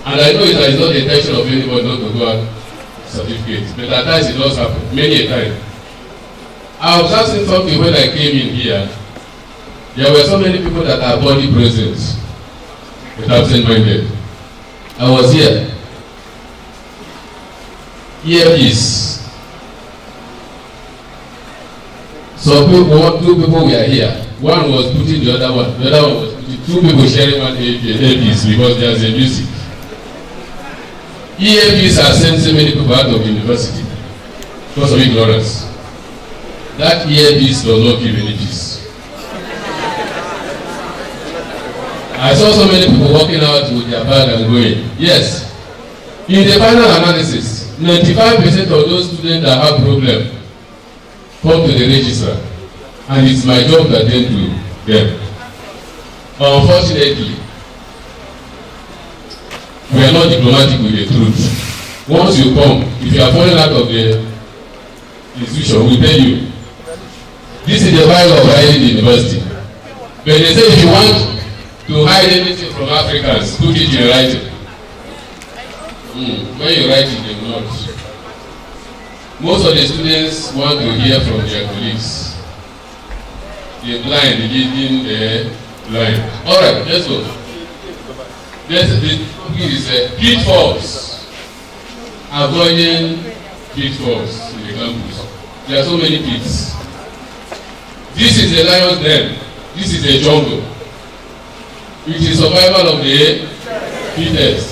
And I know it is not the intention of anybody not to go out certificates, but at times it does happen, many a time. I observed something when I came in here. There were so many people that are body present, but absent-minded. I was here. Earpiece. So two people were here. One was putting the other one. The other one was putting two people sharing one earpiece because there's a music. EAPs have sent so many people out of university because of ignorance. That earpiece does not give any peace. I saw so many people walking out with their bag and going. Yes. In the final analysis, 95% of those students that have problem come to the registrar, and it's my job to attend to them. Unfortunately, we are not diplomatic with the truth. Once you come, if you are falling out of the institution, we tell you, this is the file of hiding the university. But they say if you want to hide anything from Africans, put it in writing. When you write it, they will not. Most of the students want to hear from their colleagues. The blind leading the blind. All right, let's go. The topic is pitfalls. Avoiding pitfalls in the campus. There are so many pits. This is the lion's den. This is the jungle. It is survival of the fittest.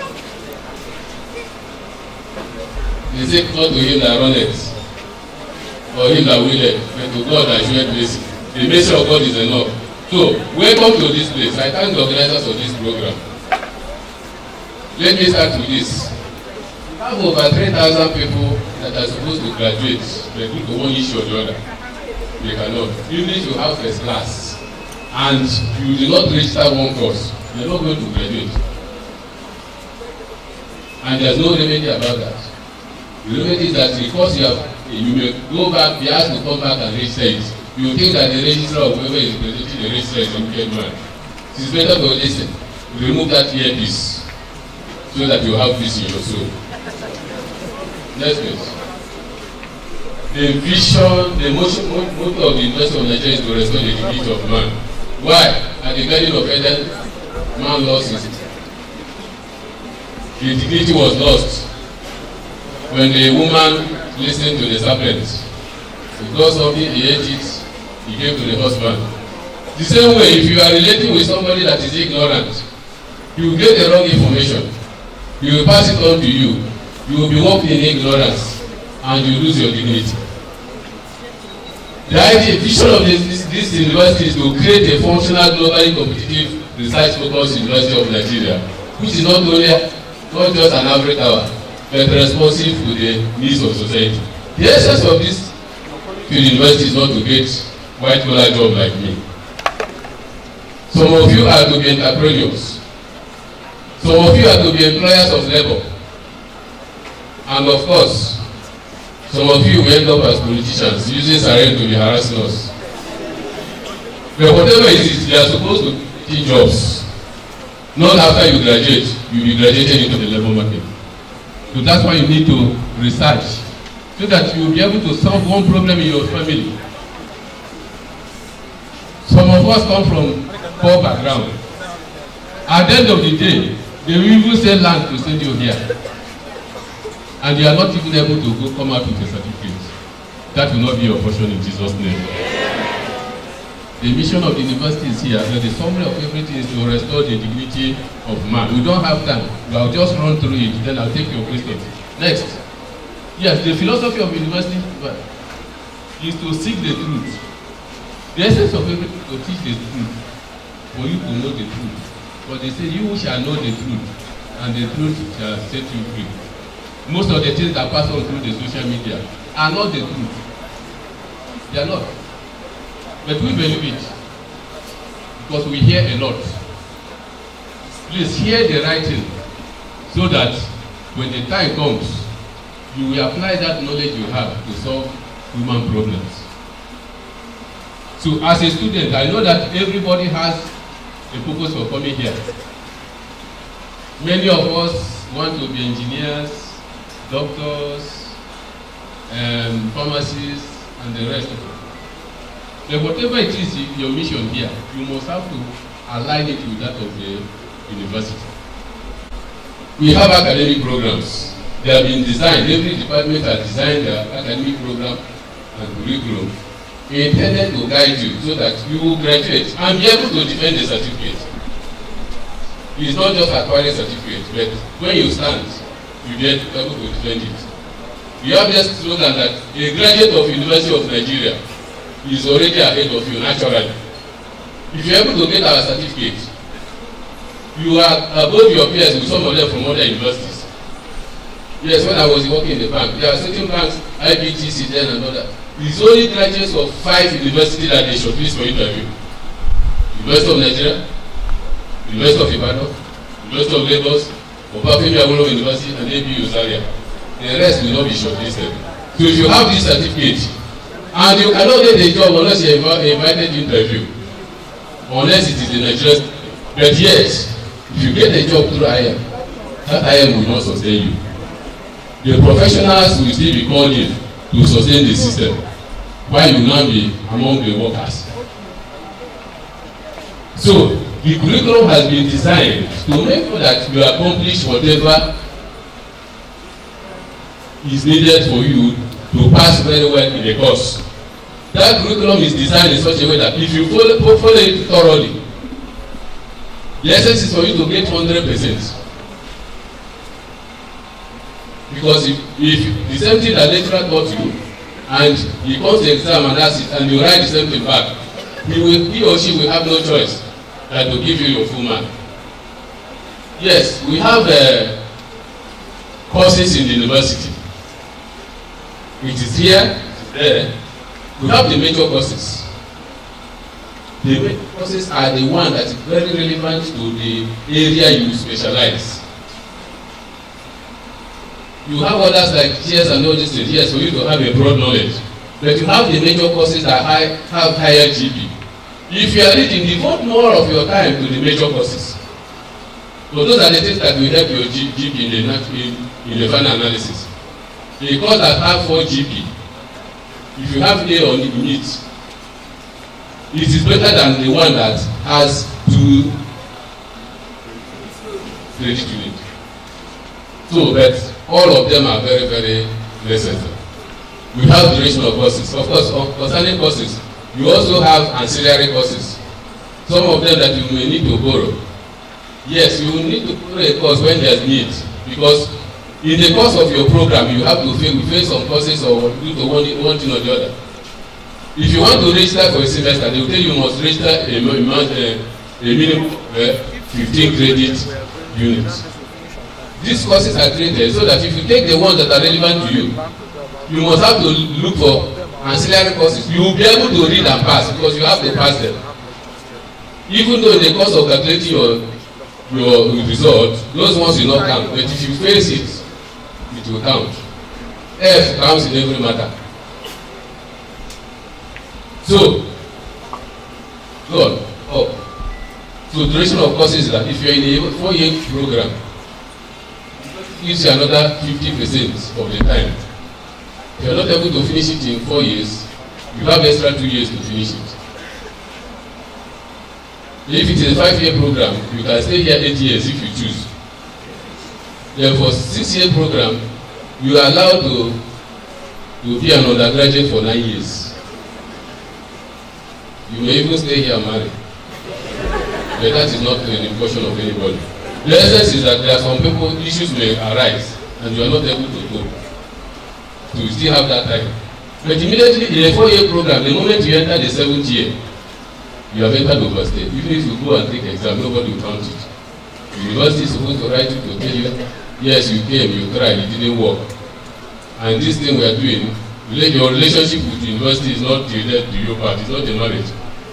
They say not to him that runneth, or him that willeth, but to God that showeth mercy. The mercy of God is enough. So, welcome to this place. I thank the organizers of this program. Let me start with this. We have over 3,000 people that are supposed to graduate, but due to one issue or the other, they cannot. You need to have first class, and you do not register one course, you are not going to graduate. And there is no remedy about that. The remedy is that because you may go back, be asked to come back and register it. You think that the registrar or whoever is presenting the registrar is a wicked man. It is better to listen. Remove that earpiece so that you have peace in your soul. Next page. The vision, the motto of the University of Nigeria is to restore the dignity of man. Why? At the Garden of Eden, man lost his. The dignity was lost when the woman listened to the serpent. He got something, he ate it, he gave to the husband. The same way, if you are relating with somebody that is ignorant, you will get the wrong information. He will pass it on to you. You will be walking in ignorance and you lose your dignity. The idea, vision of this university is to create a functional, globally competitive, research-focused University of Nigeria, which is not just an average hour, but responsive to the needs of society. The essence of this university is not to get white-collar job like me. Some of you are to be entrepreneurs. Some of you are to be employers of labor. And of course, some of you will end up as politicians using siren to be harassing us. But whatever it is, they are supposed to teach jobs. Not after you graduate, you will be graduated into the labor market. So that's why you need to research, so that you will be able to solve one problem in your family. Some of us come from poor background. At the end of the day, they will even sell land to send you here. And you are not even able to go come out with a certificate. That will not be your portion in Jesus' name. The mission of the university is here, but the summary of everything is to restore the dignity of man. We don't have time. I'll just run through it, then I'll take your questions. Next. Yes, the philosophy of university is to seek the truth. The essence of everything is to teach the truth, for you to know the truth. But they say, you shall know the truth, and the truth shall set you free. Most of the things that pass on through the social media are not the truth. They are not. But we believe it, because we hear a lot. Please hear the right thing, so that when the time comes, you will apply that knowledge you have to solve human problems. So as a student, I know that everybody has a purpose for coming here. Many of us want to be engineers, doctors, pharmacists, and the rest of it. But whatever it is your mission here, you must have to align it with that of the university. We have academic programs. They have been designed, every department has designed their academic program and curriculum intended to guide you so that you will graduate and be able to defend the certificate. It's not just acquiring certificate, but when you stand, you be able to defend it. We have this slogan that a graduate of University of Nigeria is already ahead of you naturally. If you're able to get our certificate, you are above your peers with some of them from other universities. Yes, when I was working in the bank, there are certain banks, IBTC then and other. It's only graduates of 5 universities that they shortlist for interview. University of Nigeria, University of Ibadan, University of Lagos, Obafemi Awolowo University, and ABU Zaria. The rest will not be shortlisted. So if you have this certificate, and you cannot get a job unless you are invited to interview, unless it is in Nigeria. But yes, if you get a job through IM, that IM will not sustain you. The professionals will still be called in to sustain the system, while you now be among the workers. So the curriculum has been designed to make sure that you accomplish whatever is needed for you to pass very well in the course. That curriculum is designed in such a way that if you follow it thoroughly, the essence is for you to get 100%. Because if the same thing that lecturer taught you, and he comes to exam and asks it, and you write the same thing back, he or she will have no choice than to give you your full mark. Yes, we have courses in the university. It is here, it is there. We have the major courses. The major courses are the one that is very relevant to the area you specialize. You have others like TS and all these things, yes, for you to have a broad knowledge. But you have the major courses that have higher GP. If you are reading, devote more of your time to the major courses. So those are the things that will help your GP in the final analysis. The course that have 4 GP, if you have A on it, it is better than the one that has 2 credit units. So, but all of them are very, very necessary. We have duration of courses. Of course, concerning courses, you also have ancillary courses. Some of them that you may need to borrow. Yes, you will need to borrow a course when there is need, because in the course of your program, you have to face some courses or do to one thing or the other. If you want to register for a semester, they will tell you must register a minimum 15 credit units. These courses are created so that if you take the ones that are relevant to you, you must have to look for ancillary courses. You will be able to read and pass because you have to pass them. Even though in the course of calculating your result, those ones will not count. But if you face it, it will count. F counts in every matter. So, go on, up. So duration of courses is that if you are in a 4-year program, it gives you another 50% of the time. If you are not able to finish it in 4 years, you have extra 2 years to finish it. If it is a 5-year program, you can stay here 8 years if you choose. Then for 6-year program, you are allowed to be an undergraduate for 9 years. You may even stay here married. But that is not an impression of anybody. The essence is that there are some people, issues may arise, and you are not able to go. So you still have that time. But immediately in a 4-year program, the moment you enter the 7th year, you have entered overstay. Even if you go and take exam, nobody will count it. The university is supposed to write you to tell you, yes, you came, you tried, it didn't work. And this thing we are doing, your relationship with the university is not related to your part, it's not a marriage.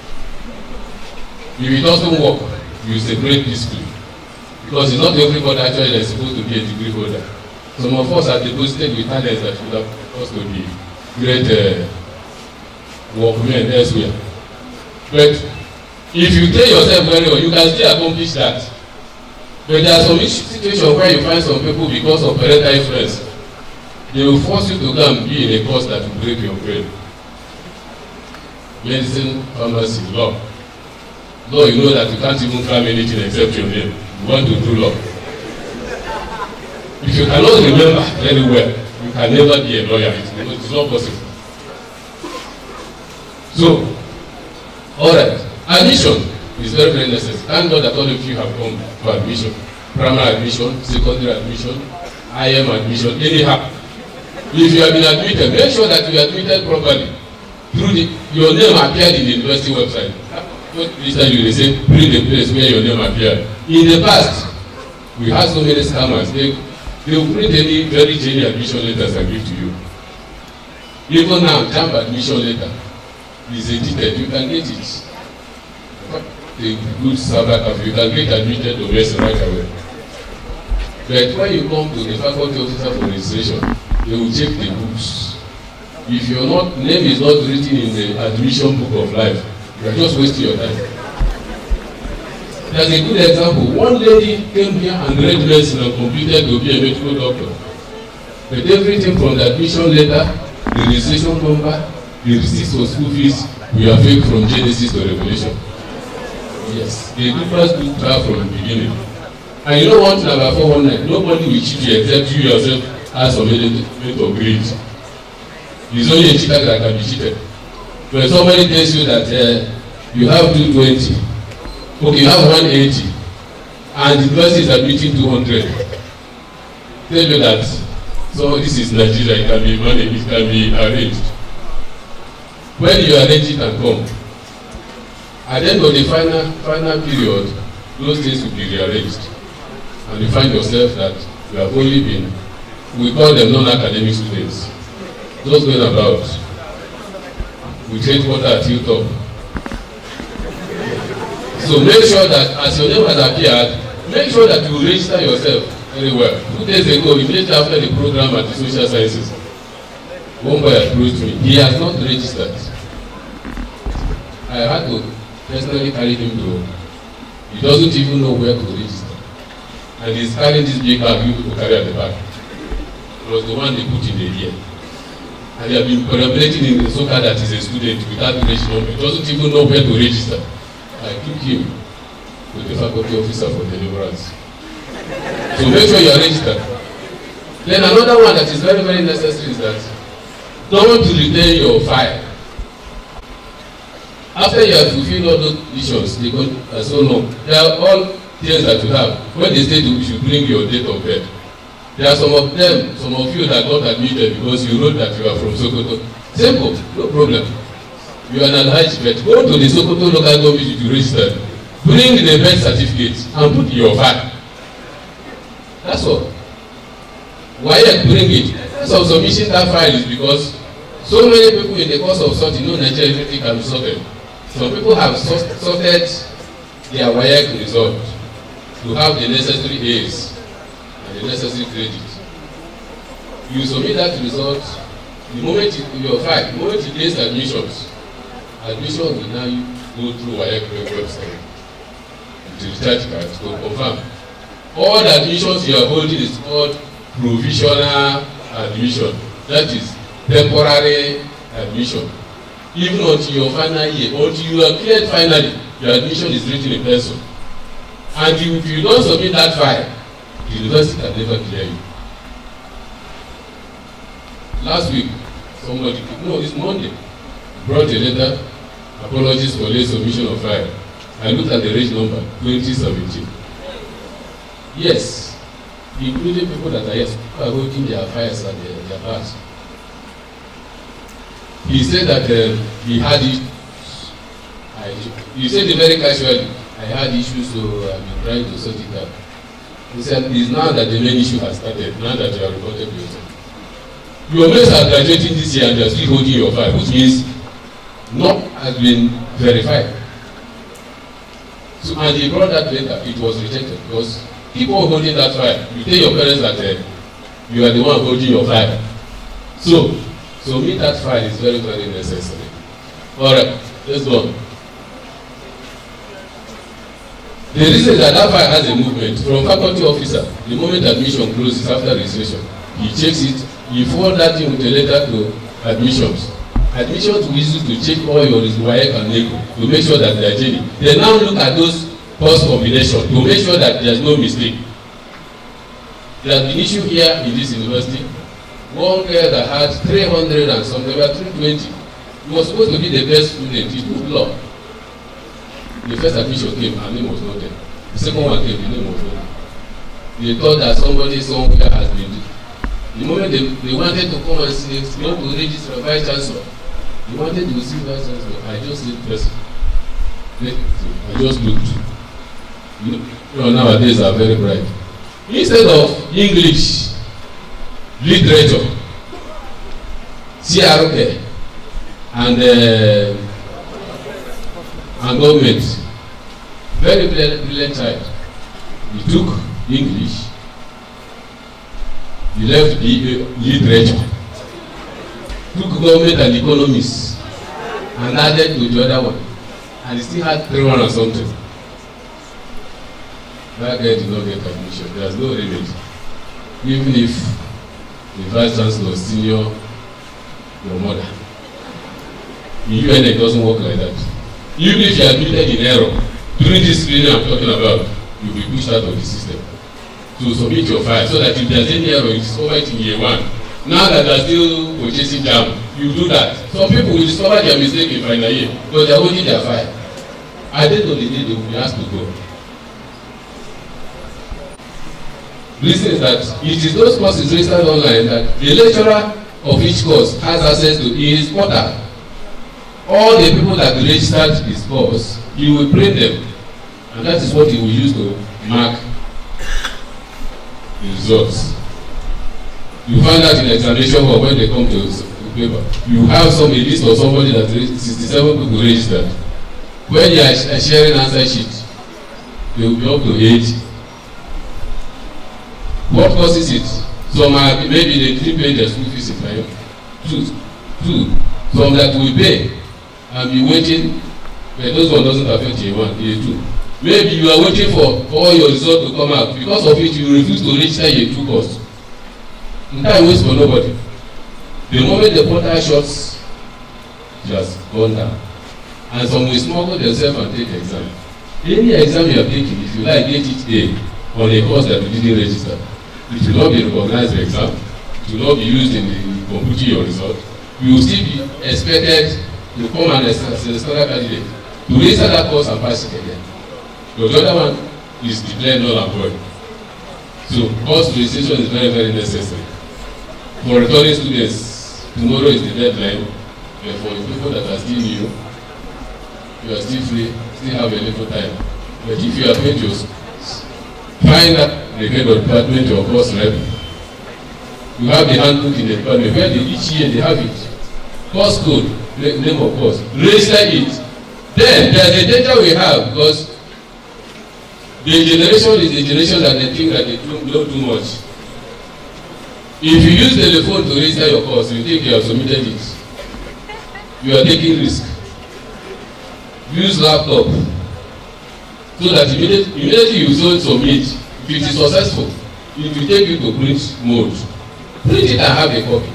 If it doesn't work, you separate peacefully. Because it's not everybody actually that is supposed to be a degree holder. Some of us are deposited with talents that should have supposed to be great workmen elsewhere. But if you train yourself very well, you can still accomplish that. But there are some situations where you find some people, because of parental influence, they will force you to go and be in a course that will break your brain. Medicine, pharmacy, law. Law, you know that you can't even cram anything except your name. You want to do law. If you cannot remember very well, you can never be a lawyer. It's not possible. So, alright, admission is very, very necessary. Thank God that all of you have come for admission. Primary admission, secondary admission, IM admission, anyhow. If you have been admitted, make sure that you are admitted properly. Your name appeared in the university website. This time you say, bring the place where your name appeared. In the past, we had so many scammers. They will print any very genuine admission letters and give to you. Even now, JAMB admission letter is edited. You can get it. The good server, you can get admitted to medicine right away. But when you come to the faculty officer for registration, they will check the books. If your name is not written in the admission book of life, you are just wasting your time. There's a good example. One lady came here and read medicine and completed to be a medical doctor. But everything from the admission letter, the registration number, the receipts for school fees, we are fake from Genesis to Revelation. Yes, they do first do trial from the beginning. And you know what, number 419, nobody will cheat you except you yourself as some element of greed. It's only a cheater that can be cheated. When somebody tells you that you have 220, okay, you have 180, and the person is admitting 200, tell you that, so this is Nigeria, it can be managed, it can be arranged. When you arrange it and come, at the end of the final period, those things will be rearranged. And you find yourself that you have only been, we call them non-academic students, those going about. We take water at Hilltop. So make sure that as your name has appeared, make sure that you register yourself very well. 2 days ago, immediately after the program at the social sciences, one boy approached me. He has not registered. I had to personally carry him to, he doesn't even know where to register. And he's carrying this big bag you people carry at the back. It was the one they put in the ear. And they have been collaborating in Nsukka that is a student without registration. He doesn't even know where to register. I took him to the faculty officer for deliverance. So make sure you are registered. Then another one that is very, very necessary is that don't retain your file. After you have fulfilled all those issues, they go so long. They are all things that you have. When they say you should bring your date of birth, there are some of them, some of you that got admitted because you wrote that you are from Sokoto. Simple, no problem. You are an Alhaji, but go to the Sokoto local government to register. Bring the birth certificate and put your file. That's all. Why bring it? So submission that file is because so many people in the course of sorting, no Nigeria everything can be sorted. Some people have sorted their WAEC result to have the necessary A's and the necessary credit. You submit that result, the moment your file, the moment you place admissions, admission will now go through WAEC website to recharge card to confirm. All the admissions you are holding is called provisional admission. That is temporary admission. Even until your final year, until you are cleared finally, your admission is written in person. And if you don't submit that file, the university can never clear you. Last week, somebody, no, it's Monday, brought a letter, apologies for late submission of file. I looked at the reg number, 2017. Yes, including people that are, yes, people are holding their files at their bars. He said that he had it. He said it very casually. I had issues, so I've been trying to sort it out. He said it's now that the main issue has started, now that you are reported to yourself. Your mates are graduating this year and you are still holding your file, which means not has been verified. So, and he brought that later, it was rejected because keep on holding that file. You tell your parents that you are the one holding your file. So meet that file is very, very necessary. Alright, let's go on. The reason that file has a movement from faculty officer, the moment admission closes after registration, he checks it, he forwards that thing with a letter to admissions. Admissions will use to check all your WAEC and NECO to make sure that they are genuine. They now look at those course combinations to make sure that there is no mistake. There has been issue here in this university. One girl that had 300 and something, about 320. He was supposed to be the best student. He took law. The first admission came, her name was not there. The second one came, the name was not there. They thought that somebody somewhere has been. The moment they wanted to come and see, they want to register a vice chancellor. They wanted to see vice chancellor. I just did person. I just looked. You know, nowadays are very bright. Instead of English, literature, CRK, and government, very brilliant child. He took English, he left literature, took government and economics, and added to the other one, and he still had 300 and something. That guy did not get admission. There's no remedy. Even if the vice chancellor was senior, your mother. In UNN it doesn't work like that. Even if you are admitted in error, during this screening I'm talking about, you'll be pushed out of the system. So submit your file so that if there's any error, you discover it in year one. Now that they're still purchasing jam, you do that. Some people will discover their mistake in final year, but they're holding their file. At the end of the day, they will be asked to go. Reason is that it is those courses registered online that the lecturer of each course has access to his portal. All the people that registered his course, he will print them, and that is what he will use to mark the results. You find that in examination hall when they come to the paper, you have a list of somebody that 67 people registered. When you are sharing answer sheet, they will be up to 80. What causes it? Some are maybe they 3 pay their school fees in time. Two. Some that will pay and be waiting, but those one doesn't affect year 1, year 2. Maybe you are waiting for all your results to come out. Because of it, you refuse to register year 2 course. Time waits for nobody. The moment the portal shuts, it has gone down. And some will smuggle themselves and take the exam. Any exam you are taking, if you like, get it A on a course that you didn't register. It will not be recognized exam. It will not be used in the computing your result. You will still be expected to come and as a standard candidate to register that course and pass it again. But the other one is declared null and void. So course registration is very, very necessary. For returning students, tomorrow is the deadline. But for the people that are still new, you are still free, still have a little time. But if you are going to find that the head of department or course rep, you have the handbook in the department where each year they have it. Course code, name of course, register it. Then there's a danger we have because the generation is the generation that they think that they don't do much. If you use the telephone to register your course, you think you have submitted it. You are taking risk. Use laptop so that immediately you submit. If it is successful, it will take you to print mode. Print it and have a copy.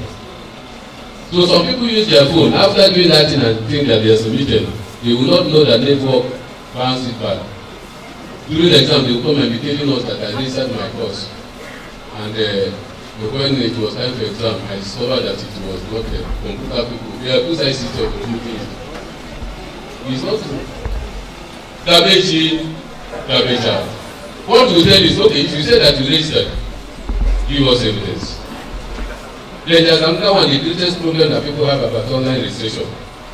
So some people use their phone after doing that thing and think that they are submitted. They will not know that network bounce it back. During the exam, they will come and be telling us that I registered my course. And when it was time for exam, I discovered that it was not computer people. They are two sides of computing. It's not true. Garbage in, garbage out. What we tell is, okay, if you say that you registered, give us evidence. Then there's another one, the greatest problem that people have about online registration.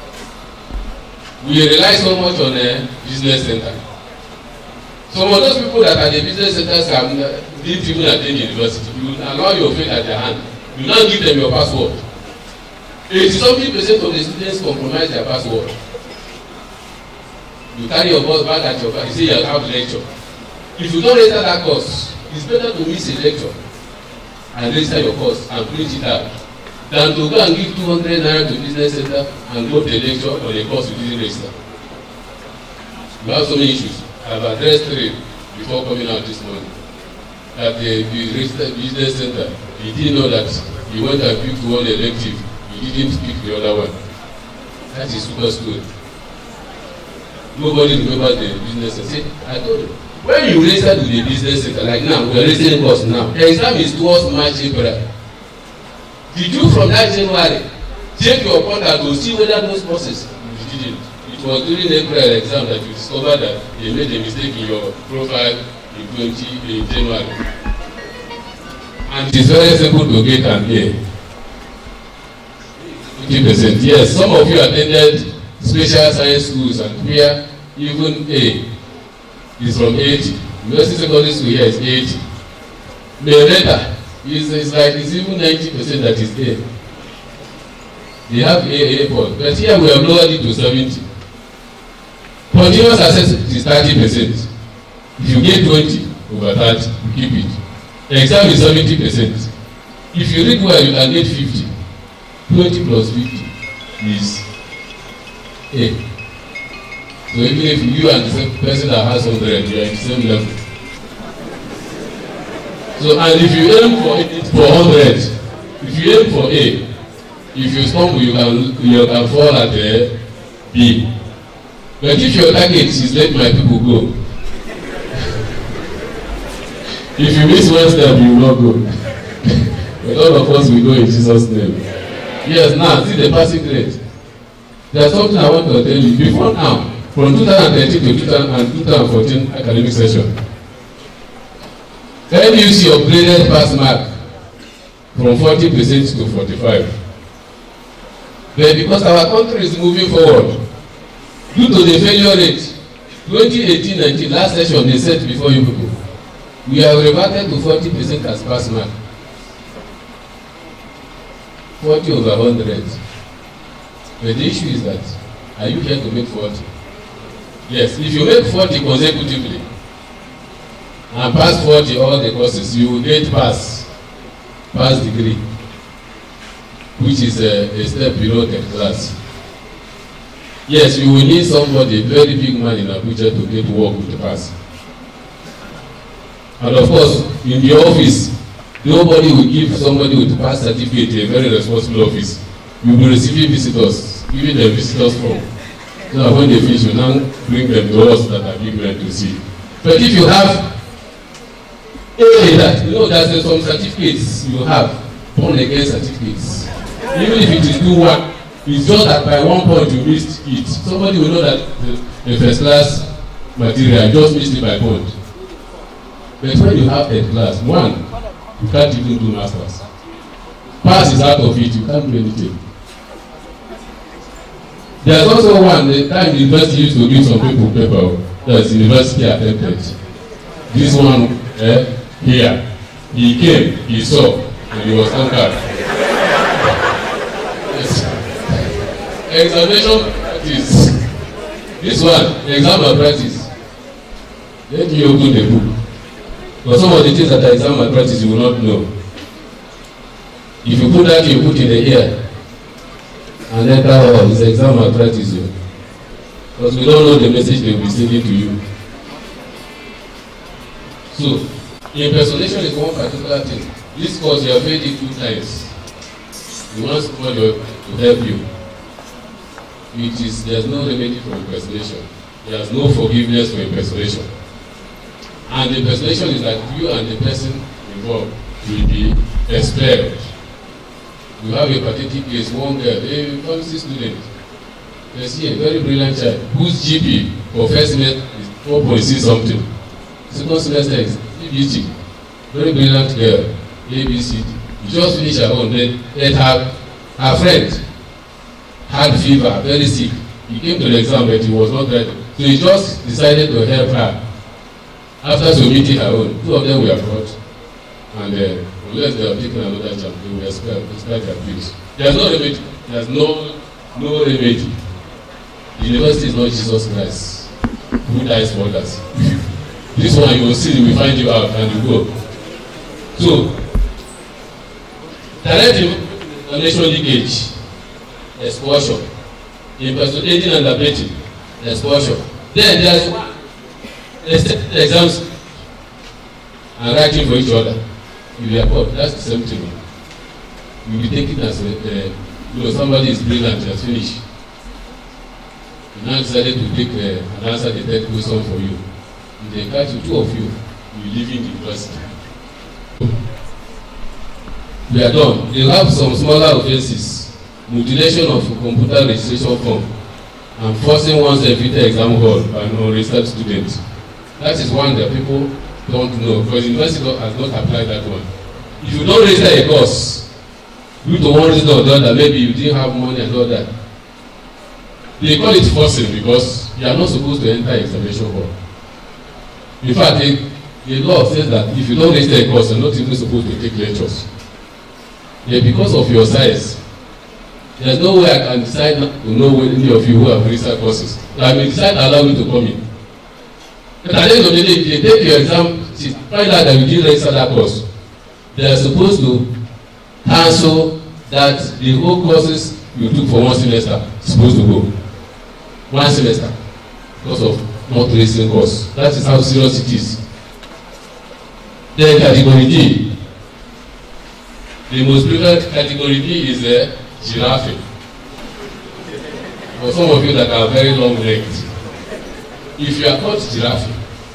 We rely so much on a business center. Some of those people that are the business centers didn't even attend university. You allow your faith at their hand. You now give them your password. 80-something% of the students compromise their password. You carry your bus back at your back, you say you have lecture. If you don't register that course, it's better to miss a lecture and register your course and print it out than to go and give 200 naira to business center and go to a lecture on a course you didn't register. You have so many issues. I've addressed 3 before coming out this morning. At the business center, he didn't know that he went and picked one elective. He didn't pick the other one. That is super story. Nobody remembers the business center. See, I told you. When you register to the business center, like now, we are registering course now. The exam is towards March, April. Did you from that January check your contact to see whether those courses? You didn't. It was during the April exam that you discovered that they made a mistake in your profile in January. And it is very simple to get an A. 50%. Yes, some of you attended special science schools and here even A is from 80. University secondary school here is 80. Mereta is like it's even 90% that is A. They have A point, but here we have lowered it to 70. Continuous assessment is 30%. If you get 20 over 30, you keep it. Exam is 70%. If you read well, you can get 50. 20 plus 50 is A. So even if you and the same person that has 100, you are in the same level. So and if you aim for 100, if you aim for A, if you stumble, you can fall at the B. But if your target is let my people go, if you miss one step, you will not go. But all of us will go in Jesus' name. Yes, now see the passing rate. There's something I want to tell you. Before now, from 2013 to 2014 academic session, NUC upgraded pass mark from 40% to 45%. But because our country is moving forward, due to the failure rate, 2018-19 last session they said before you people, we have reverted to 40% as pass mark. 40 over 100. But the issue is that, are you here to make 40? Yes, if you make 40 consecutively and pass 40 all the courses, you will get pass degree, which is a step below 10th class. Yes, you will need somebody, a very big man in Abuja to get work with the pass. And of course, in the office, nobody will give somebody with pass certificate a very responsible office. You will be receiving visitors, giving them visitors form. So that when they finish, you now bring them to us that are big men to see. But if you have that, you know there's some certificates you have, born again certificates. Even if it is 2-1, it's just that by one point you missed it. Somebody will know that the first class material just missed it by point. But when you have 10th class, 1, you can't even do masters. Pass is out of it, you can't do anything. There's also one, the time the university used to give some people paper, that's university attempted. This one here, he came, he saw, and he was conquered. Yes. Examination practice. This one, exam practice. Let me open the book. But some of the things that are exam practice you will not know. If you put that, you put in the ear. And then that is exam practice. Because we don't know the message they will be sending to you. So, impersonation is one particular thing. This course you have made it 2 times. You want somebody to help you. There's no remedy for impersonation. There's no forgiveness for impersonation. And impersonation is that you and the person involved will be expelled. You have a pathetic case, one girl, a pharmacy student. You see a very brilliant child whose GP for first semester is 4.6 something. Second semester is EBT. Very brilliant girl, ABCD. You just finished her own, then her friend had fever, very sick. He came to the exam but he was not ready. So he just decided to help her. After submitting her own, 2 of them were brought. And unless they have taken another exam, they will expel their bills. There's no remedy. There's no remedy. The university is not Jesus Christ who dies for others. This one you will see, we find you out and you go. So, direct information leakage, exposure, impersonating and abetting, exposure. Then there's one exams and writing for each other. You report, that's the same thing. You will be taken as somebody is brilliant, has finished. You now decided to take an answer the third question for you. In the case of two of you, you leave in the university. We are done. They have some smaller offences, mutilation of computer registration form, and forcing one's everyday exam hall by non-registered students. That is one that people don't know, because the university has not applied that one. If you don't register a course, due to one reason or the other, maybe you didn't have money and all that, they call it forcing because you are not supposed to enter examination hall. In fact, the law says that if you don't register a course, you're not even supposed to take lectures. Yeah, because of your size, there's no way I can decide to know any of you who have registered courses. I may decide to allow you to come in. But at the end of the day, if they take your exam, find out that you didn't register that course, they are supposed to cancel that the whole courses you took for one semester is supposed to go. One semester. Because of not registering course. That is how serious it is. Then category D. The most preferred category D is giraffe. For some of you that are very long-legged, if you are caught giraffe,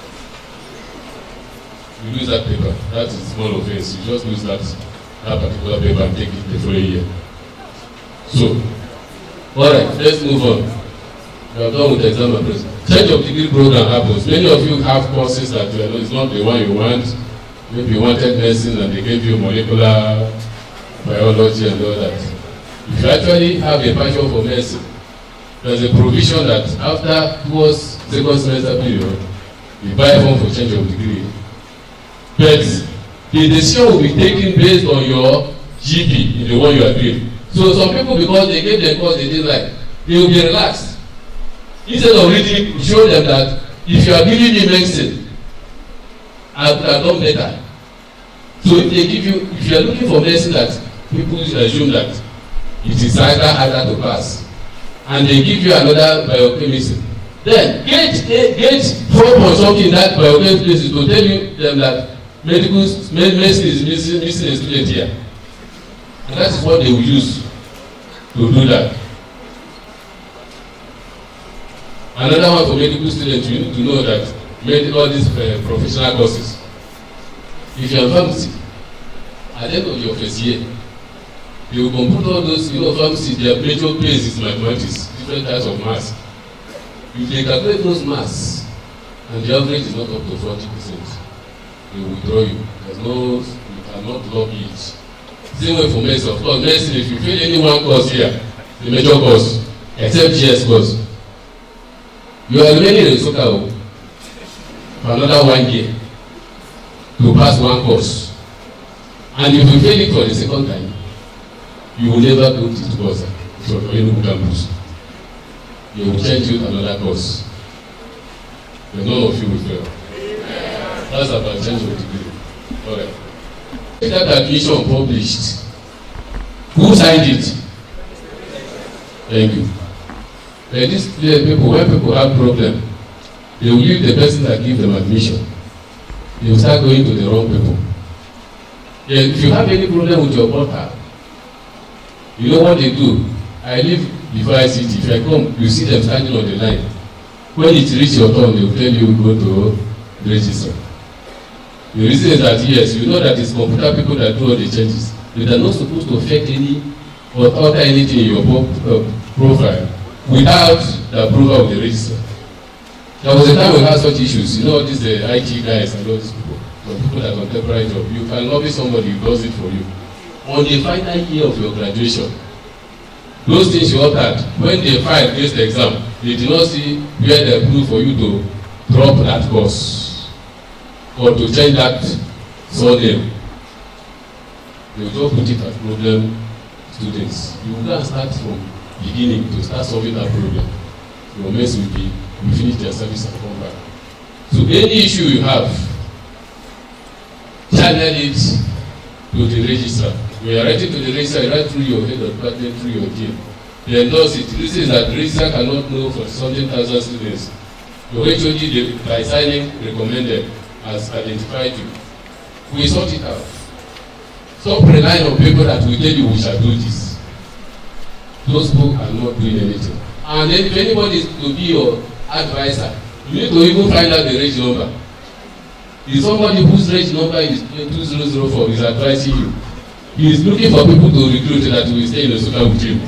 you lose that paper. That is a small offense. You just lose that particular paper and take it the following year. So, alright, let's move on. We are done with the exam and present. Change of degree program happens. Many of you have courses that it's not the one you want. Maybe you wanted medicine and they gave you molecular biology and all that. If you actually have a passion for medicine, there's a provision that after towards second semester period, you buy a form for change of degree. But the decision will be taken based on your GP in the one you are doing. So some people, because they gave them course they didn't like, they will be relaxed. Instead of reading, show them that if you are giving me medicine, I could have done better. So if they give you, if you are looking for medicine that people assume that it is either harder to pass, and they give you another biochemistry, then get 4 point something in that biochemistry to tell you them that medicine is missing a student here. And that is what they will use to do that. Another one for medical students, you need to know that all these professional courses. If you are pharmacy, at the end of your first year, you will compute all those, pharmacy, their major base is mathematics, different types of maths. If they calculate those maths, and the average is not up to 40%, they will withdraw you. You cannot lobby it. Same way for medicine. Of course, medicine, if you fail any one course here, the major course, except GS course, you are remaining in Nsukka for another 1 year to pass one course. And if you fail it for the second time, you will never go to course for any campus. They will change you to another course. But none of you will fail. That's about change of degree. Alright. That admission published. Who signed it? Thank you. But these people, when people have problem, they will leave the person that gives them admission. They will start going to the wrong people. And if you have any problem with your portal, you know what they do? I live before I see it. If I come, you see them standing on the line. When it reaches your turn, they will tell you go to register. The reason is that yes, you know that it's computer people that do all the changes. They are not supposed to affect any or alter anything in your profile without the approval of the register. There was a time we had such issues. You know, these IT guys and all these people, the people that are on temporary job. You can lobby somebody who does it for you. On the final year of your graduation, those things you altered, when they filed against the exam, they did not see where they approved for you to drop that course or to change that surname. They will just put it as problem students. You will not start from beginning to start solving that problem. Your mess will be, you finish their service and come back. So any issue you have, channel it to the registrar. When you are writing to the registrar, you write through your head of department, through your team. They endorse it. The reason is that the registrar cannot know for 17,000 students Your HOD, by signing recommended, has identified you. We sort it out. Stop relying on people that will tell you we shall do this. Those people are not doing anything. And then if anybody is to be your advisor, you need to even find out the reg number. If somebody whose reg number is 2004 is advising you, he is looking for people to recruit that will stay in Nsukka with him.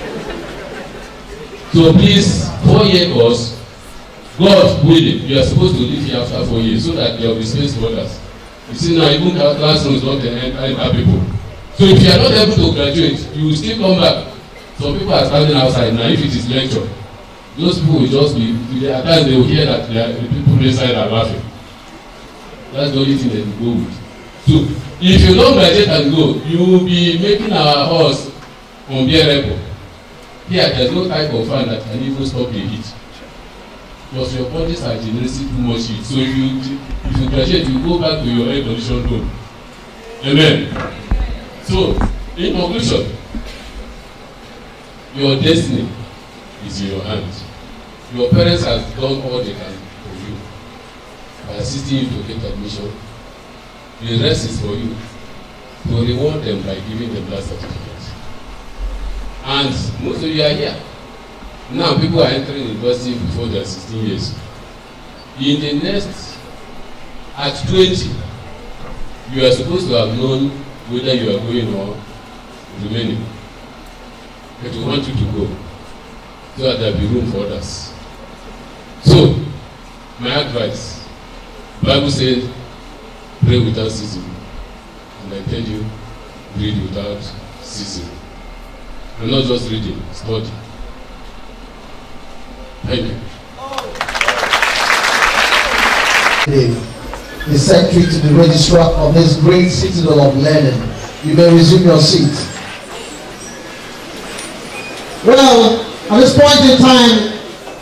So please, 4-year course, God willing, you are supposed to live here after 4 years so that there will be space for others. You see now, even classrooms don't enter people. So if you are not able to graduate, you will still come back. Some people are standing outside now. If it is lecture, those people will just be, at times they will hear that the people inside are laughing. That's the only thing they will go with. So if you don't graduate and go, you will be making our horse unbearable. Here, there's no type of fan that can even stop the heat. Because your bodies are generating too much heat. So if you graduate, you go back to your air conditioned room. Amen. So, in conclusion, your destiny is in your hands. Your parents have done all they can for you by assisting you to get admission. The rest is for you to reward them by giving them that certificate. And most of you are here. Now people are entering university before they are 16 years. In the next, at 20, you are supposed to have known whether you are going or remaining. But we want you to go so that there will be room for others. So, my advice, the Bible says, pray without ceasing. And I tell you, read without ceasing. And not just reading, study. Thank you. The secretary to the registrar of this great citadel of learning. You may resume your seat. Well, at this point in time,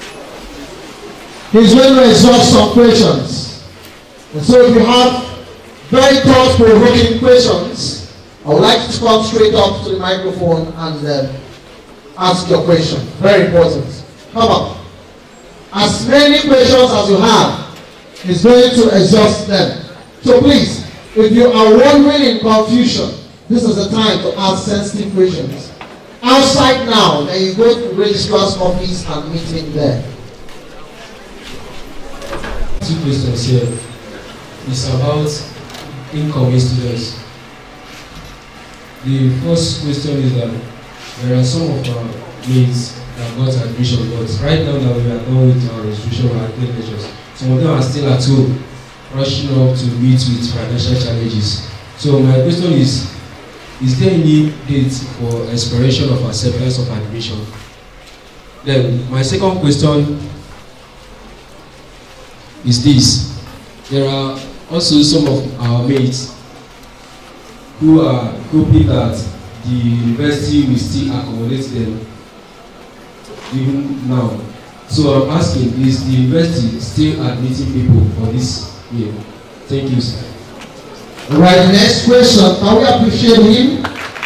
he's going to exhaust some questions. And so if you have very thought-provoking questions, I would like you to come straight up to the microphone and ask your question. Very important. Come up. As many questions as you have, he's going to exhaust them. So please, if you are wondering in confusion, this is the time to ask sensitive questions. Outside now, then you go to the registrar's office and meet him there. 2 questions here. It's about incoming students. The first question is that there are some of our mates that got admission, but right now that we are done with our registration or academic lectures, some of them are still at home, rushing up to meet with financial challenges. So my question is there any date for expiration of acceptance of admission? Then my second question is this. There are also some of our mates who are hoping that the university will still accommodate them even now. So I'm asking, is the university still admitting people for this year? Thank you, sir. Alright, the next question. Can we appreciate him?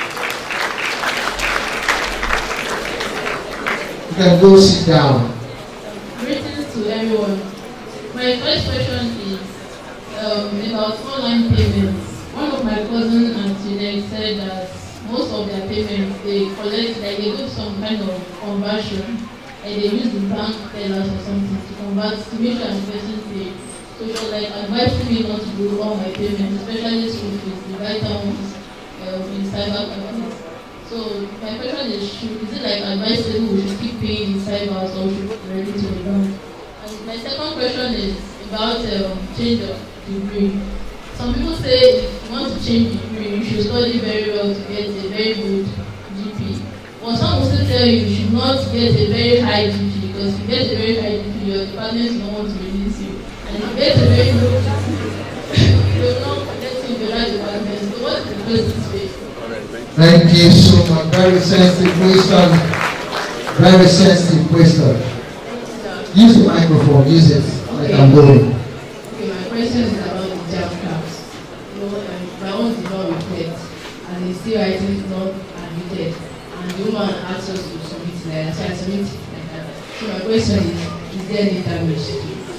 You can go sit down. Greetings to everyone. My first question is about online payments. One of my cousins and students said that most of their payments they collect, like they do some kind of conversion, and they use the bank tellers or something to convert to make sure the person pays. So she was like advising me not to do all my payments, especially school fees, the vital ones in cyber cafes. So my question is it like advisable we should keep paying in cyber or should we ready to the bank? And my second question is about change of degree. Some people say if you want to change degree, you should study very well to get a very good GP. But some will still tell you should not get a very high GP because if you get a very high GP, your department don't want to release you. And if you get a very low GP, they will not connect you to the right department. So what is the person's way? Thank you so much. Very sensitive question. Very sensitive question. Use the microphone. Use it. Like I'm going. Okay, my question is about the jam cards. My own did not reflect, and they still writing it not admitted. And the woman asked us to submit like that. So I submit like that. So my question is there any damage to it?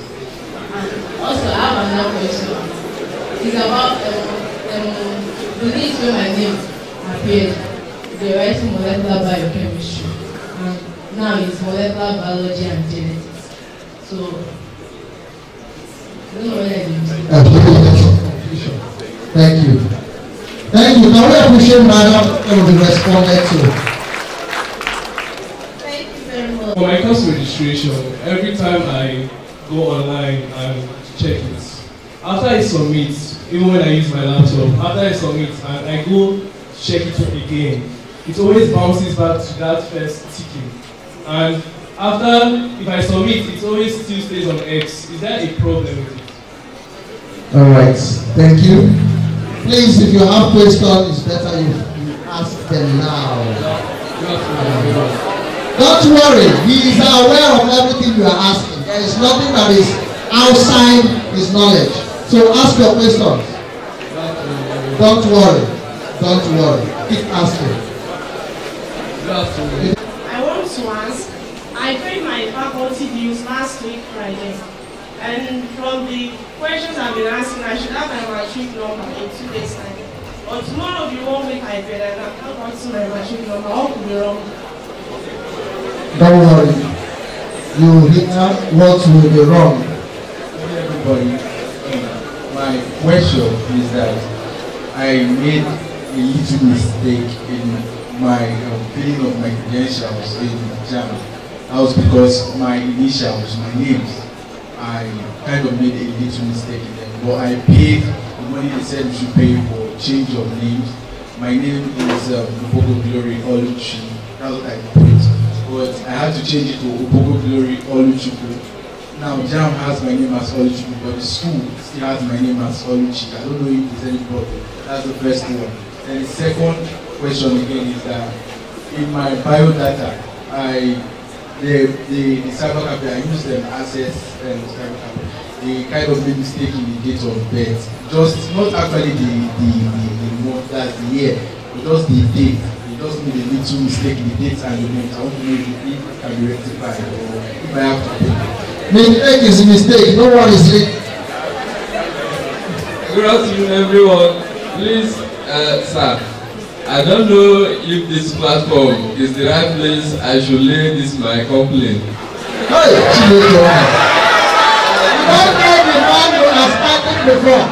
Also, I have another question. It's about the list where my name appeared. They writing molecular biochemistry. And now it's molecular biology and genetics. So, I don't know whether it's Thank you. Thank you. Now we appreciate Madam will be responded to. Thank you very much. For my course registration, every time I go online and check it, after I submit, even when I use my laptop, after I submit and I go check it again, it always bounces back to that first ticking. And after, if I submit, it always still stays on X. Is there a problem with it? All right. Thank you. Please, if you have questions, it's better you ask them now. Don't worry, he is aware of everything you are asking. There is nothing that is outside his knowledge. So ask your questions. Don't worry. Don't worry. Keep asking. I want to ask, I paid my faculty dues last week Friday. And from the questions I've been asking, I should have my matric number in 2 days' time. But tomorrow will be 1 week I paid and I've not gotten my matric number. What could be wrong? Don't worry. You hear what will be wrong. Everybody, my question is that I made a little mistake in my filling of my credentials in JAM. That was because my initials, my names, I kind of made a little mistake in them, but I paid the money they said we should pay for change of names. My name is Ubogo Glory Oluchi. That's what I put, but I had to change it to Ubogo Glory Oluchukwu. Now JAM has my name as Oluchukwu, but the school still has my name as Oluchi. I don't know if there's any problem. That's the first one. And the second question again is that in my biodata, the cyber cafe, I use them access and cyber cafe. They kind of made mistake in the date of birth. Just not actually the month, that's the year, but just the date. They just made a little mistake in the date and the month. I want to know if it can be rectified or if I have to pay. Mistake is a mistake. No one is it. Good afternoon, everyone. Please, sir, I don't know if this platform is the right place I should lay this my complaint. Hey, you don't know the man who has started before.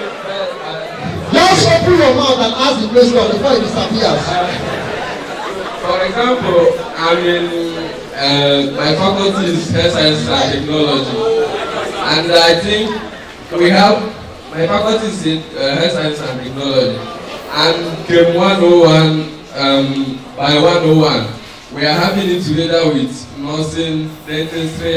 Just open your mouth and ask the question before it disappears. For example, I'm in my faculty is health science and technology, and I think we have my faculty is in health science and technology, and Chem 101 by 101 we are having it together with nursing, dentistry,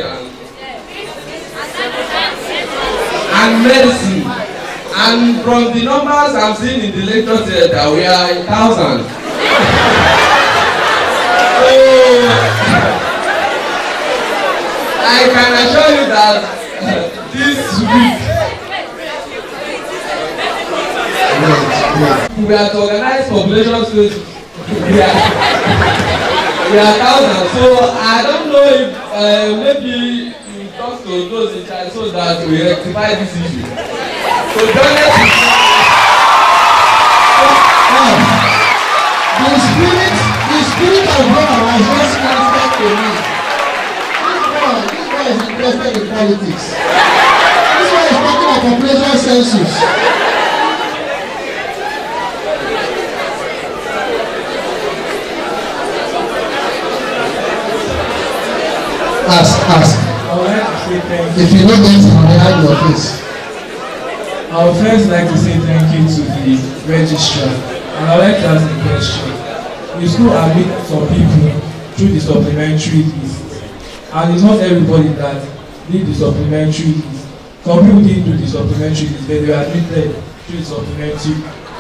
and medicine. And from the numbers I'm seeing in the lecture theater, we are in thousands. So I can assure you that this week we are to organize population studies. We are thousands. So I don't know if maybe you talk to those in charge so that we rectify this issue. So the spirit of God has just transferred to me. This guy is interested in politics. This one is talking about population census. Ask. I would like to say thank you. If you don't get it, hide your face. I would first like to say thank you to the registrar, and I would like to ask a question. The school admit some people through the supplementary list, and it's not everybody that did the supplementary list. Some people didn't do the supplementary list, but they were admitted through the supplementary.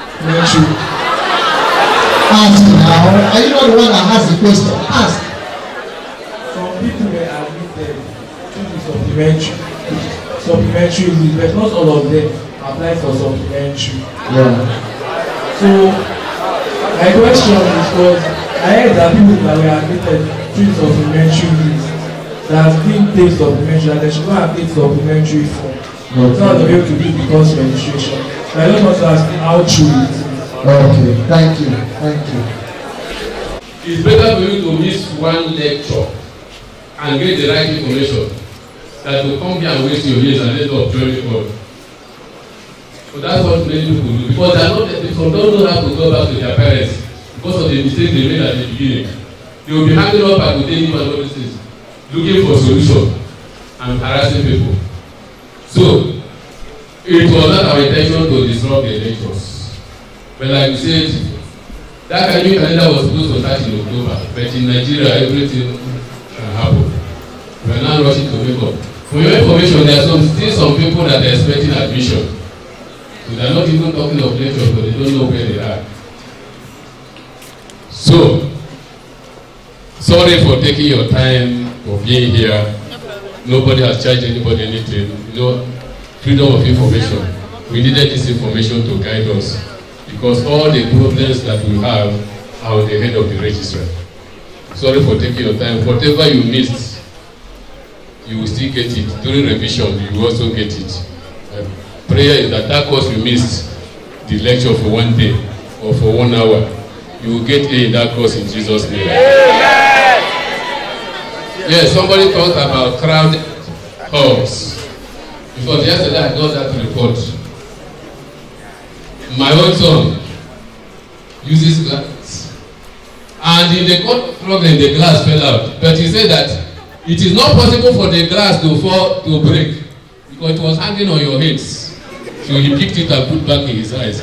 Ask now. Are you not the one that has the question? Ask. Some people were admitted through the supplementary list, but not all of them applied for supplementary. Yeah. So my question is, because I heard that people that were admitted through supplementary list that didn't take supplementary, that they should go and take supplementary form. It's not the way to do because registration. I don't want to ask how true it is. Okay, thank you, thank you. It's better for you to miss one lecture and get the right information than to come here and waste your years and end up joining God. So that's what many people do, because they are not, some don't know how to go back to their parents because of the mistakes they made at the beginning. They will be hanging up at the daily and all these things, looking for solution and harassing people. So it was not our intention to disrupt the elections. But like you said, that new calendar was supposed to start in October, but in Nigeria everything can happen. We are now rushing to make up. For your information, there are still some people that are expecting admission. So they are not even talking of lectures, but they don't know where they are. So, sorry for taking your time for being here. Nobody has charged anybody anything. You know, freedom of information. We needed this information to guide us because all the problems that we have are on the head of the registrar. Sorry for taking your time. Whatever you missed, you will still get it. During revision, you will also get it. Prayer is that that course you missed, the lecture for 1 day or for 1 hour, you will get A in that course in Jesus' name. Yes, somebody talked about crowded halls. Because yesterday I got that report. My own son uses glass. And in the court problem, the glass fell out. But he said that it is not possible for the glass to fall, to break, because it was hanging on your heads. So he picked it and put back in his eyes.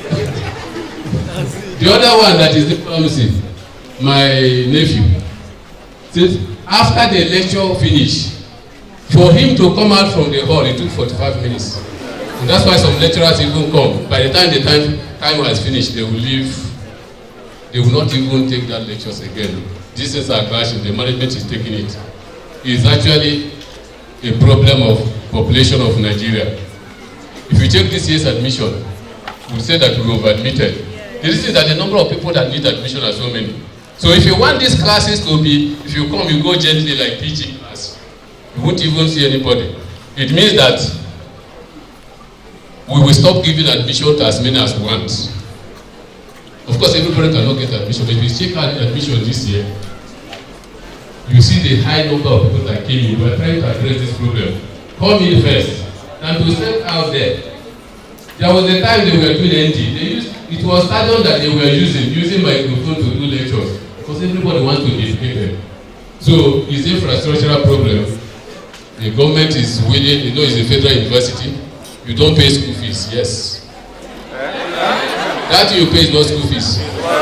The other one that is the promising, my nephew, said after the lecture finished, for him to come out from the hall, it took 45 minutes. And that's why some lecturers even come. By the time time was finished, they will leave. They will not even take that lectures again. This is our clashing. The management is taking it. It's actually a problem of population of Nigeria. If you check this year's admission, we'll say that we were admitted. The reason is that the number of people that need admission are so many. So if you want these classes to be, if you come, you go gently like PG class, you won't even see anybody. It means that we will stop giving admission to as many as we want. Of course, everybody cannot get admission, but if you check out admission this year, you see the high number of people that came in. We are trying to address this problem. Come in first, and to step out there. There was a time they were doing NT. It was stadium that they were using microphone to do lectures because everybody wants to be educated. So it's an infrastructural problem. The government is willing, you know, it's a federal university. You don't pay school fees, yes. That you pay is not school fees.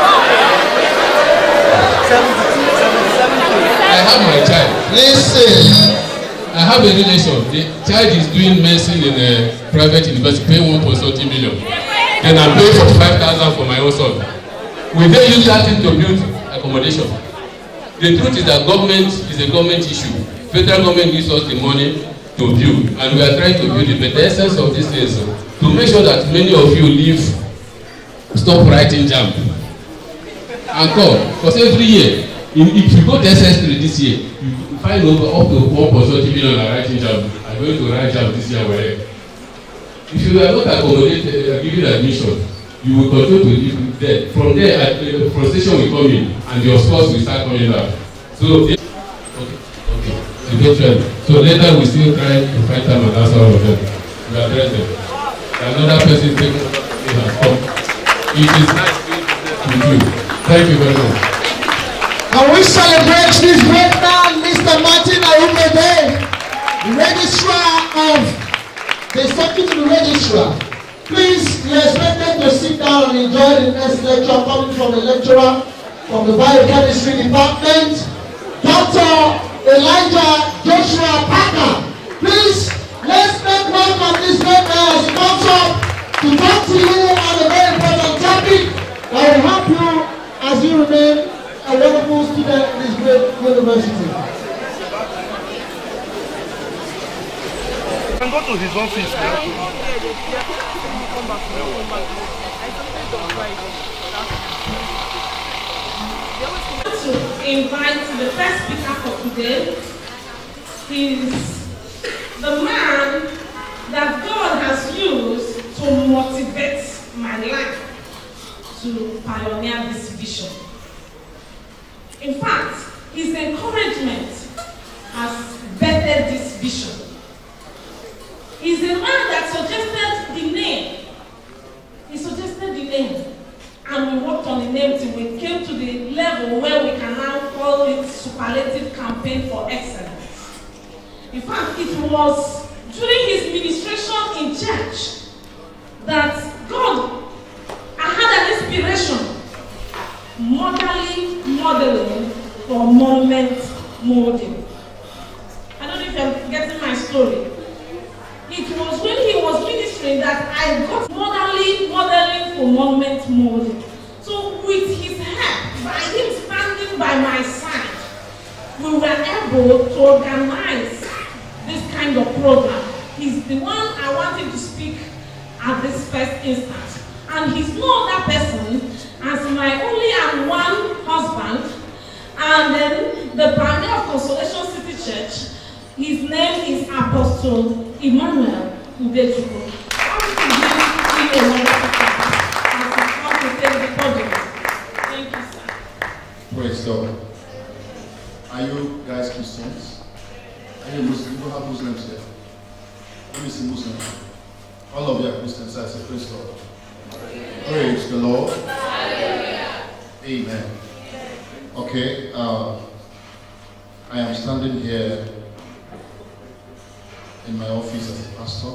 I have my child. Listen. I have a relation. The child is doing medicine in a private university, paying 1.30 million. Then I pay 45,000 for my own son. Will they use that thing to build accommodation? The truth is that government is a government issue. Federal government gives us the money to build, and we are trying to build it. But the essence of this is to make sure that many of you leave, stop writing jam, and come. Because every year, if you go to SS3 this year, you find over up to 1.30 million are writing jam. I'm going to write jam this year. Where if you are not accommodated, giving admission, you will continue to live there. From there, frustration will come in, and your scores will start coming out. So, eventually. So later we still try to find time and answer all of them. We address them. Another person has come. It is nice with you. Thank you very much. And we celebrate this great man, Mr. Martin Ayubede, registrar of the circuit registrar. Please, we are expected to sit down and enjoy the next lecture coming from a lecturer from the biochemistry department, Dr. Elijah Joshua Parker. Please, let's make welcome this great man as he comes up to talk to you on a very important topic that will help you as you remain a wonderful student in this great university. You can go to his office now. To invite the first speaker for today. He's the man that God has used to motivate my life to pioneer this vision. In fact, his encouragement has bettered this vision. He's the man that suggested the name. He suggested the name. And we worked on the name till we came to the level where we can now call it Superlative Campaign for Excellence. In fact, it was during his ministration in church that God, I had an inspiration modeling for monument molding. I don't know if you're getting my story. It was when he was ministering that I got modeling for monument molding. So with his help, by him standing by my side, we were able to organize this kind of program. He's the one I wanted to speak at this first instance. And he's no other person as my only and one husband, and then the pioneer of Consolation City Church. His name is Apostle Emmanuel Udechukwu. I want to give you a wonderful as he comes to take the podium. Thank you, sir. Praise God. Are you guys Christians? Are you Muslims? You don't have Muslims here. Let me see Muslims. All of you are Christians. I say praise God. Praise the Lord. Amen. Okay. I am standing here in my office as a pastor.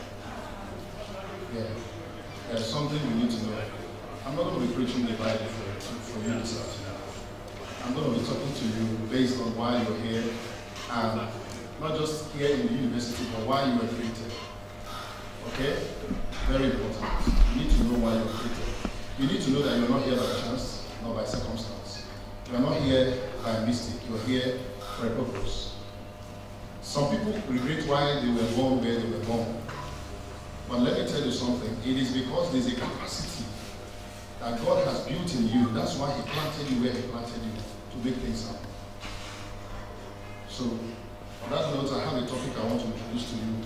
Yeah. There's something you need to know. I'm not going to be preaching the Bible for you this afternoon. I'm going to be talking to you based on why you're here, and not just here in the university, but why you were created. Okay? Very important. You need to know why you're created. You need to know that you're not here by chance, not by circumstance. You are not here by mistake. You are here for a purpose. Some people regret why they were born where they were born. But let me tell you something. It is because there's a capacity that God has built in you. That's why He planted you where He planted you, to make things happen. So, on that note, I have a topic I want to introduce to you.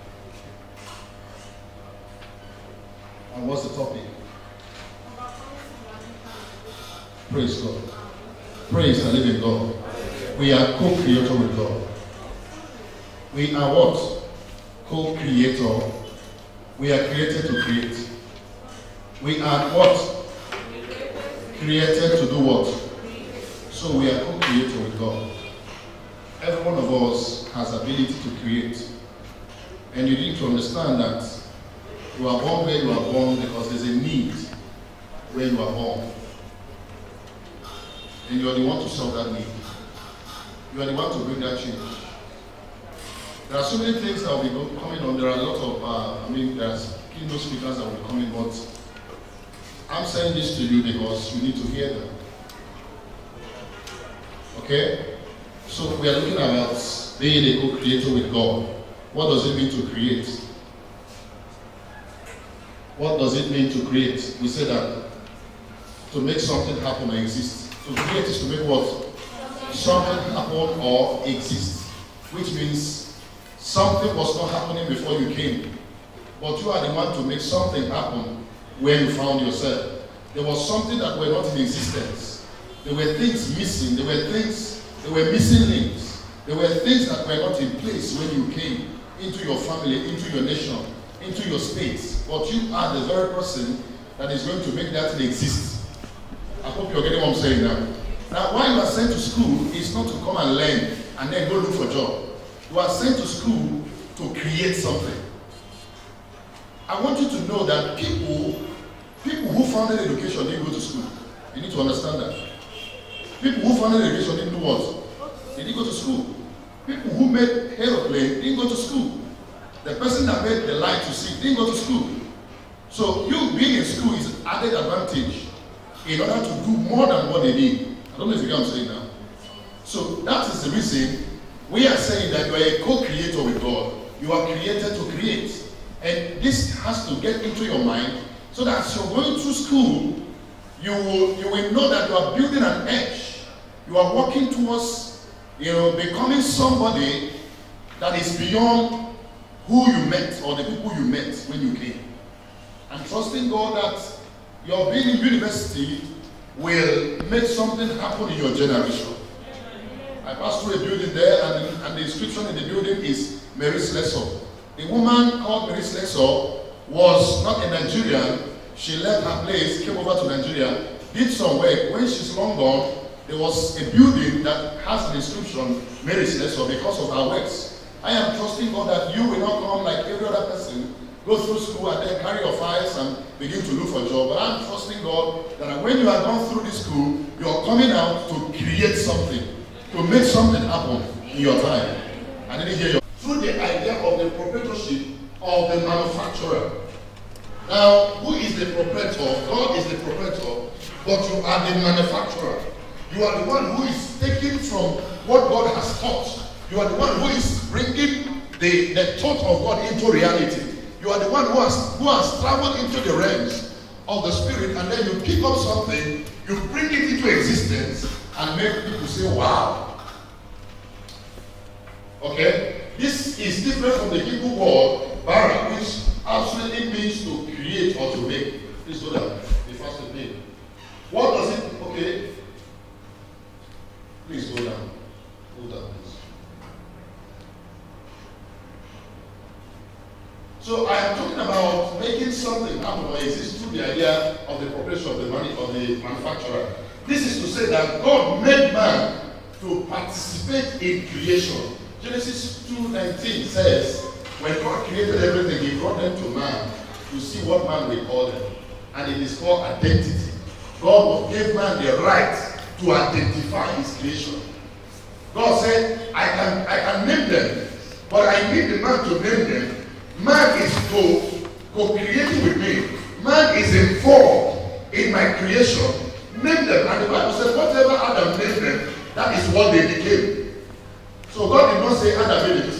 And what's the topic? Praise God. Praise the living God. We are co-creator with God. We are what? Co-creator. We are created to create. We are what? Created to do what? So we are co-creator with God. Every one of us has the ability to create. And you need to understand that you are born where you are born because there's a need where you are born. And you are the one to solve that need. You are the one to bring that change. There are so many things that will be coming on. There are a lot of, there's keynote speakers that will be coming, but I'm saying this to you because you need to hear them. Okay? So we are looking about being a co-creator with God. What does it mean to create? What does it mean to create? We say that to make something happen or exist. To create is to make what? Something happen or exist. Which means something was not happening before you came. But you are the one to make something happen when you found yourself. There was something that were not in existence. There were things missing. There were missing links. There were things that were not in place when you came into your family, into your nation, into your space. But you are the very person that is going to make that thing exist. I hope you're getting what I'm saying now. Now, why you are sent to school is not to come and learn and then go look for a job. You are sent to school to create something. I want you to know that people who founded education didn't go to school. You need to understand that. People who founded education didn't do what? They didn't go to school. People who made aeroplane didn't go to school. The person that made the light to see didn't go to school. So you being in school is added advantage in order to do more than what they did. I don't know if you get what I'm saying now. So that is the reason we are saying that you are a co-creator with God. You are created to create. And this has to get into your mind so that as you're going through school, you will know that you are building an edge. You are working towards, becoming somebody that is beyond who you met or the people you met when you came. I'm trusting God that your being in university will make something happen in your generation. I passed through a building there, and the inscription in the building is Mary Slessor. The woman called Mary Slessor was not a Nigerian. She left her place, came over to Nigeria, did some work. When she's long gone, there was a building that has an inscription, Mary Slessor, because of her works. I am trusting God that you will not come like every other person, go through school and then carry your files and begin to look for a job. But I'm trusting God that when you have gone through this school, you're coming out to create something, to make something happen in your time. I didn't hear you. Through the idea of the proprietorship of the manufacturer. Now, who is the proprietor? God is the proprietor, but you are the manufacturer. You are the one who is taking from what God has taught. You are the one who is bringing the thought of God into reality. You are the one who has traveled into the realms of the spirit, and then you pick up something, you bring it into existence, and make people say, wow. Okay? This is different from the Hebrew word, bara, which absolutely means to create or to make. Please go down. The first page. What does it, okay? Please go down. Go down, please. So I am talking about making something happen or exist through the idea of the proprietorship of the manufacturer. This is to say that God made man to participate in creation. Genesis 2:19 says, when God created everything, he brought them to man to see what man will call them. And it is called identity. God gave man the right to identify his creation. God said, I can name them, but I need the man to name them. Man is co-creating with me. Man is involved in my creation. Name them. And the Bible says, whatever Adam named them, that is what they became. So God did not say Adam made it.